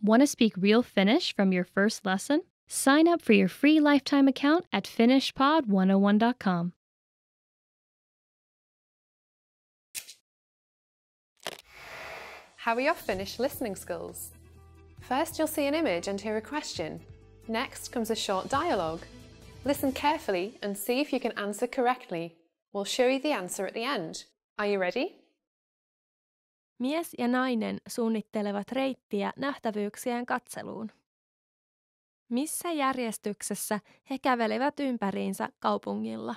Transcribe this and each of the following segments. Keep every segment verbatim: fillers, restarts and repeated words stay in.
Want to speak real Finnish from your first lesson? Sign up for your free lifetime account at finnish pod one oh one dot com. How are your Finnish listening skills? First, you'll see an image and hear a question. Next comes a short dialogue. Listen carefully and see if you can answer correctly. We'll show you the answer at the end. Are you ready? Mies ja nainen suunnittelevat reittiä nähtävyyksien katseluun. Missä järjestyksessä he kävelevät ympäriinsä kaupungilla?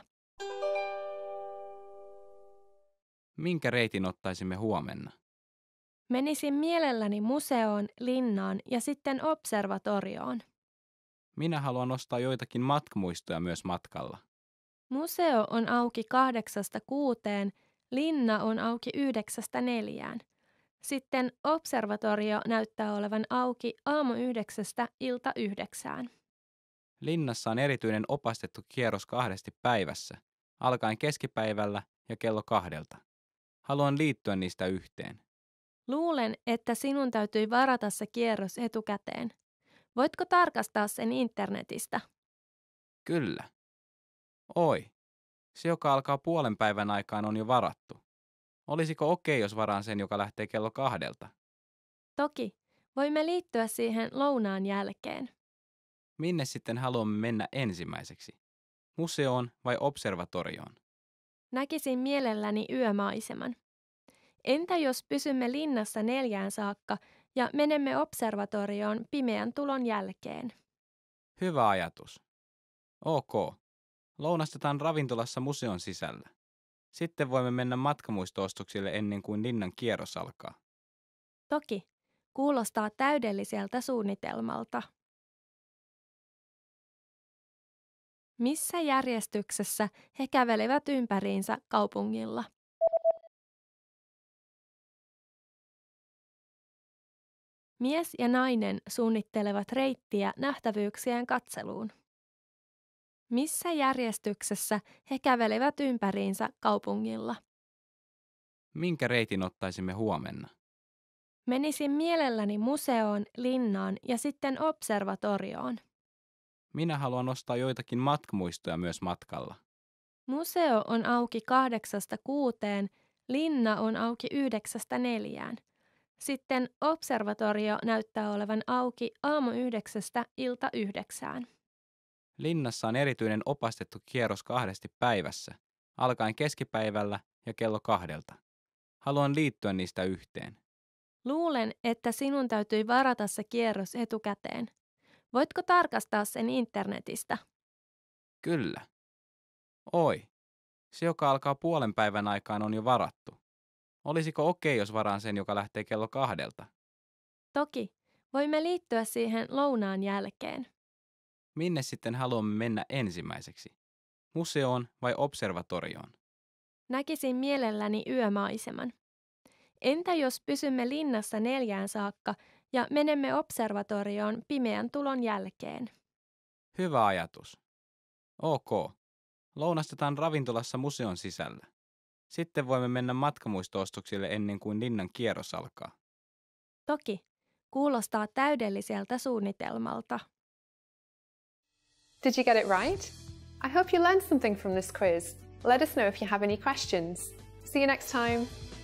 Minkä reitin ottaisimme huomenna? Menisin mielelläni museoon, linnaan ja sitten observatorioon. Minä haluan ostaa joitakin matkamuistoja myös matkalla. Museo on auki kahdeksasta kuuteen, linna on auki yhdeksästä neljään. Sitten observatorio näyttää olevan auki aamu yhdeksästä ilta yhdeksään. Linnassa on erityinen opastettu kierros kahdesti päivässä, alkaen keskipäivällä ja kello kahdelta. Haluan liittyä niistä yhteen. Luulen, että sinun täytyy varata se kierros etukäteen. Voitko tarkastaa sen internetistä? Kyllä. Oi, se joka alkaa puolen päivän aikaan on jo varattu. Olisiko okei, jos varaan sen, joka lähtee kello kahdelta? Toki. Voimme liittyä siihen lounaan jälkeen. Minne sitten haluamme mennä ensimmäiseksi? Museoon vai observatorioon? Näkisin mielelläni yömaiseman. Entä jos pysymme linnassa neljään saakka ja menemme observatorioon pimeän tulon jälkeen? Hyvä ajatus. Ok. Lounastetaan ravintolassa museon sisällä. Sitten voimme mennä matkamuistoostoksille ennen kuin linnan kierros alkaa. Toki. Kuulostaa täydelliseltä suunnitelmalta. Missä järjestyksessä he kävelevät ympäriinsä kaupungilla? Mies ja nainen suunnittelevat reittiä nähtävyyksien katseluun. Missä järjestyksessä he kävelevät ympäriinsä kaupungilla? Minkä reitin ottaisimme huomenna? Menisin mielelläni museoon, linnaan ja sitten observatorioon. Minä haluan ostaa joitakin matkamuistoja myös matkalla. Museo on auki kahdeksasta kuuteen, linna on auki yhdeksästä neljään. Sitten observatorio näyttää olevan auki aamu yhdeksästä ilta yhdeksään. Linnassa on erityinen opastettu kierros kahdesti päivässä, alkaen keskipäivällä ja kello kahdelta. Haluan liittyä niistä yhteen. Luulen, että sinun täytyy varata se kierros etukäteen. Voitko tarkastaa sen internetistä? Kyllä. Oi, se joka alkaa puolen päivän aikaan on jo varattu. Olisiko okei, jos varaan sen, joka lähtee kello kahdelta? Toki. Voimme liittyä siihen lounaan jälkeen. Minne sitten haluamme mennä ensimmäiseksi? Museoon vai observatorioon? Näkisin mielelläni yömaiseman. Entä jos pysymme linnassa neljään saakka ja menemme observatorioon pimeän tulon jälkeen? Hyvä ajatus. Ok. Lounastetaan ravintolassa museon sisällä. Sitten voimme mennä matkamuistoostoksille ennen kuin linnan kierros alkaa. Toki. Kuulostaa täydelliseltä suunnitelmalta. Did you get it right? I hope you learned something from this quiz. Let us know if you have any questions. See you next time.